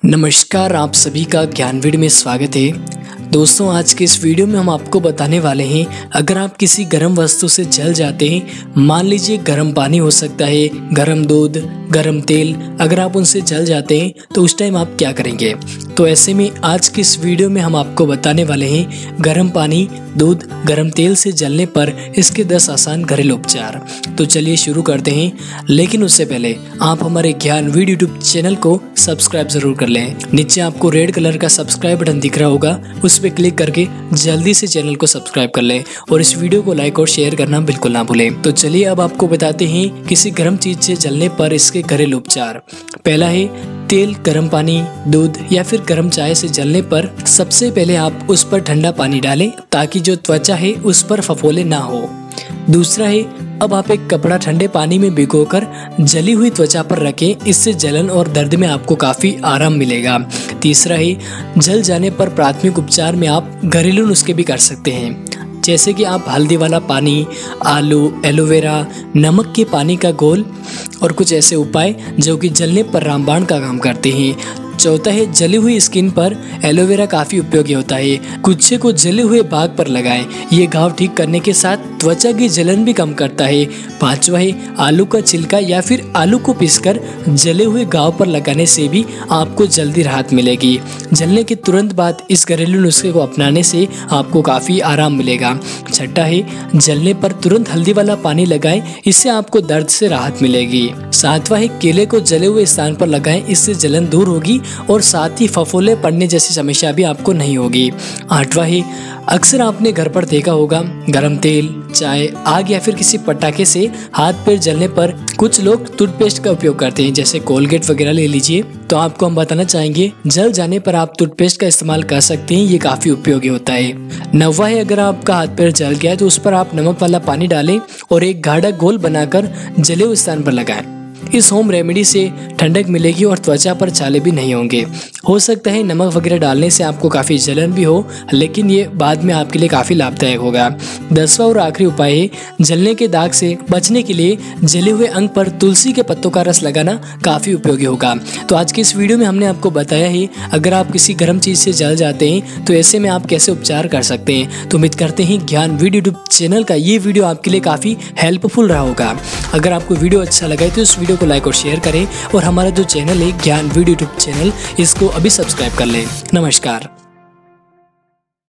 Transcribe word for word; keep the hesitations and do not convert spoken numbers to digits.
नमस्कार, आप सभी का ज्ञानवीर में स्वागत है। दोस्तों, आज के इस वीडियो में हम आपको बताने वाले हैं, अगर आप किसी गर्म वस्तु से जल जाते हैं, मान लीजिए गर्म पानी हो सकता है, गर्म दूध, गर्म तेल, अगर आप उनसे जल जाते हैं तो उस टाइम आप क्या करेंगे। तो ऐसे में आज की इस वीडियो में हम आपको बताने वाले हैं गर्म पानी, दूध, गर्म तेल से जलने पर इसके दस आसान घरेलू उपचार। तो चलिए शुरू करते हैं, लेकिन उससे पहले आप हमारे ज्ञानवीर यूट्यूब चैनल को सब्सक्राइब जरूर कर लें। नीचे आपको रेड कलर का सब्सक्राइब बटन दिख रहा होगा, उस पर क्लिक करके जल्दी से चैनल को सब्सक्राइब कर लें और इस वीडियो को लाइक और शेयर करना बिल्कुल ना भूलें। तो चलिए अब आपको बताते हैं किसी गर्म चीज से जलने पर इसके घरेलू उपचार। पहला है तेल, गर्म पानी, दूध या फिर गर्म चाय से जलने पर सबसे पहले आप उस पर ठंडा पानी डालें ताकि जो त्वचा है उस पर फफोले ना हो। दूसरा है, अब आप एक कपड़ा ठंडे पानी में भिगोकर जली हुई त्वचा पर रखें, इससे जलन और दर्द में आपको काफी आराम मिलेगा। तीसरा है, जल जाने पर प्राथमिक उपचार में आप घरेलू नुस्खे भी कर सकते हैं, जैसे कि आप हल्दी वाला पानी, आलू, एलोवेरा, नमक के पानी का घोल और कुछ ऐसे उपाय जो कि जलने पर रामबाण का काम करते हैं। चौथा है, जली हुई स्किन पर एलोवेरा काफी उपयोगी होता है। गुच्छे को जले हुए भाग पर लगाएं, ये घाव ठीक करने के साथ त्वचा की जलन भी कम करता है। पांचवा है, आलू का छिलका या फिर आलू को पीसकर जले हुए घाव पर लगाने से भी आपको जल्दी राहत मिलेगी। जलने के तुरंत बाद इस घरेलू नुस्खे को अपनाने से आपको काफी आराम मिलेगा। छठा है, जलने पर तुरंत हल्दी वाला पानी लगाएं, इससे आपको दर्द से राहत मिलेगी। सातवां है, केले को जले हुए स्थान पर लगाएं, इससे जलन दूर होगी और साथ ही फफोले पड़ने जैसी समस्या भी आपको नहीं होगी। आठवां है, अक्सर आपने घर पर देखा होगा गरम तेल, चाय, आग या फिर किसी पटाखे से हाथ पैर जलने पर कुछ लोग टूथपेस्ट का उपयोग करते हैं, जैसे कोलगेट वगैरह ले लीजिए। तो आपको हम बताना चाहेंगे, जल जाने पर आप टूथपेस्ट का इस्तेमाल कर सकते हैं, ये काफी उपयोगी होता है। नौवां है, अगर आपका हाथ पैर जल गया तो उस पर आप नमक वाला पानी डालें और एक गाढ़ा घोल बनाकर जले हुए स्थान पर लगाएं। इस होम रेमेडी से ठंडक मिलेगी और त्वचा पर छाले भी नहीं होंगे। हो सकता है नमक वगैरह डालने से आपको काफ़ी जलन भी हो, लेकिन ये बाद में आपके लिए काफ़ी लाभदायक होगा। दसवां और आखिरी उपाय है, जलने के दाग से बचने के लिए जले हुए अंग पर तुलसी के पत्तों का रस लगाना काफ़ी उपयोगी होगा। तो आज की इस वीडियो में हमने आपको बताया है, अगर आप किसी गर्म चीज़ से जल जाते हैं तो ऐसे में आप कैसे उपचार कर सकते हैं। तो उम्मीद करते हैं ज्ञानवीर यूट्यूब चैनल का ये वीडियो आपके लिए काफ़ी हेल्पफुल रहा होगा। अगर आपको वीडियो अच्छा लगा तो इस वीडियो को लाइक और शेयर करें और हमारा जो चैनल है ज्ञानवीर यूट्यूब चैनल, इसको अभी सब्सक्राइब कर लें। नमस्कार।